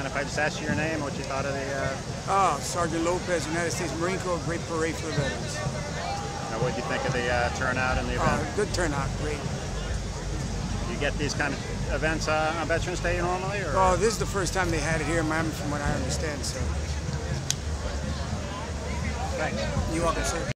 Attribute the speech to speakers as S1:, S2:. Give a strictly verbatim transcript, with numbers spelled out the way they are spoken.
S1: mind if I just asked you your name, what you thought of the... Uh...
S2: Oh, Sergeant Lopez, United States Marine Corps, great parade for the veterans.
S1: Now, what did you think of the uh, turnout and the event?
S2: Uh, good turnout, great.
S1: You get these kind of events uh, on Veterans Day normally? Or?
S2: Oh, this is the first time they had it here in Miami, from what I understand, so.
S1: Thanks.
S2: You're welcome, sir.